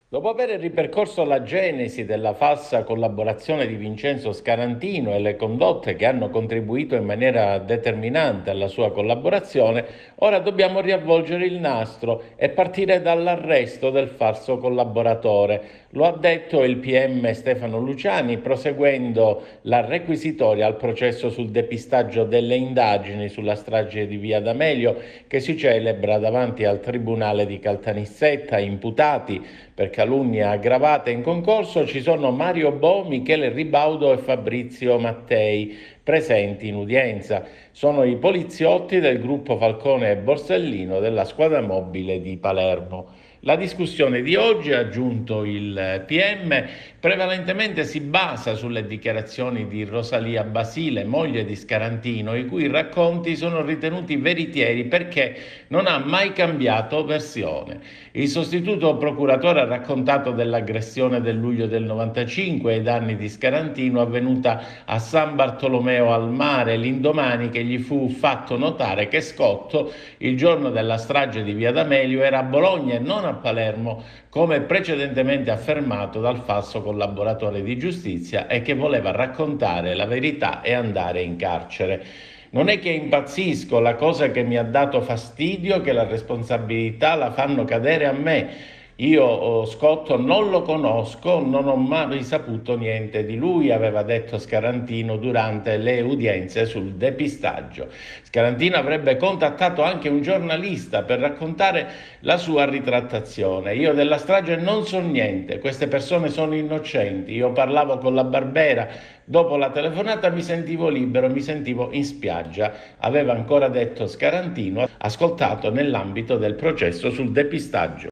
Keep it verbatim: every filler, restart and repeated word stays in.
Dopo aver ripercorso la genesi della falsa collaborazione di Vincenzo Scarantino e le condotte che hanno contribuito in maniera determinante alla sua collaborazione, ora dobbiamo riavvolgere il nastro e partire dall'arresto del falso collaboratore. Lo ha detto il P M Stefano Luciani, proseguendo la requisitoria al processo sul depistaggio delle indagini sulla strage di Via D'Amelio, che si celebra davanti al Tribunale di Caltanissetta. Imputati per calunnia aggravata in concorso ci sono Mario Bo, Michele Ribaudo e Fabrizio Mattei, presenti in udienza. Sono i poliziotti del gruppo Falcone e Borsellino della squadra mobile di Palermo. La discussione di oggi, ha aggiunto il P M, prevalentemente si basa sulle dichiarazioni di Rosalia Basile, moglie di Scarantino, i cui racconti sono ritenuti veritieri perché non ha mai cambiato versione. Il sostituto procuratore ha raccontato dell'aggressione del luglio del novantacinque ai danni di Scarantino avvenuta a San Bartolomeo al Mare, l'indomani che gli fu fatto notare che Scotto, il giorno della strage di Via D'Amelio, era a Bologna e non a Palermo, come precedentemente affermato dal falso collaboratore di giustizia, e che voleva raccontare la verità e andare in carcere. Non è che impazzisco, la cosa che mi ha dato fastidio è che la responsabilità la fanno cadere a me. Io oh, Scotto non lo conosco, non ho mai saputo niente di lui, aveva detto Scarantino durante le udienze sul depistaggio. Scarantino avrebbe contattato anche un giornalista per raccontare la sua ritrattazione. Io della strage non so niente, queste persone sono innocenti. Io parlavo con la Barbera, dopo la telefonata mi sentivo libero, mi sentivo in spiaggia, aveva ancora detto Scarantino, ascoltato nell'ambito del processo sul depistaggio.